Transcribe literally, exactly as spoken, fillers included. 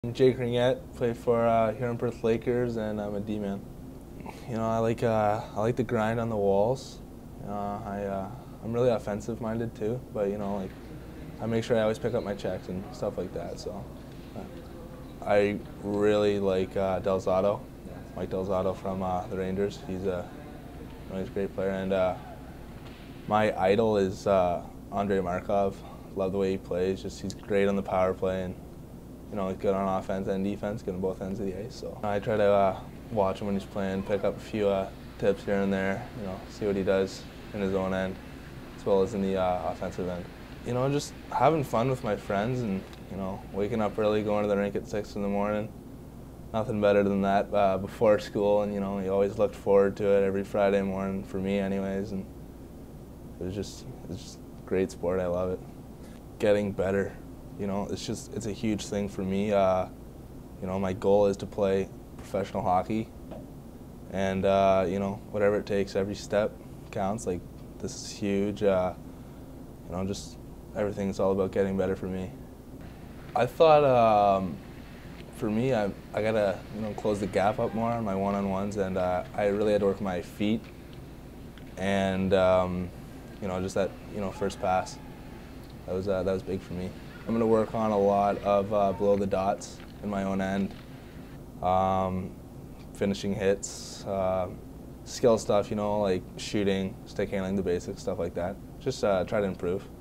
I'm Jake Ringuette, play for uh, Huron-Perth Lakers, and I'm a D-man. You know, I like uh, I like the grind on the walls. Uh, I uh, I'm really offensive-minded too, but you know, like I make sure I always pick up my checks and stuff like that. So uh, I really like uh, Delzato, Mike Delzato from uh, the Rangers. He's a you know, he's a great player, and uh, my idol is uh, Andrei Markov. Love the way he plays. Just he's great on the power play and. You know, good on offense and defense, good on both ends of the ice. So I try to uh, watch him when he's playing, pick up a few uh, tips here and there. You know, see what he does in his own end, as well as in the uh, offensive end. You know, just having fun with my friends, and you know, waking up early, going to the rink at six in the morning. Nothing better than that uh, before school, and you know, you always looked forward to it every Friday morning for me, anyways. And it was just, it's just a great sport. I love it. Getting better. You know, it's just, it's a huge thing for me. Uh, you know, my goal is to play professional hockey. And, uh, you know, whatever it takes, every step counts. Like, this is huge. Uh, you know, just everything's all about getting better for me. I thought, um, for me, I, I got to, you know, close the gap up more on my one-on-ones. And uh, I really had to work my feet. And, um, you know, just that, you know, first pass. That was, uh, that was big for me. I'm going to work on a lot of uh, below the dots in my own end, um, finishing hits, uh, skill stuff, you know, like shooting, stick handling, the basics, stuff like that. Just uh, try to improve.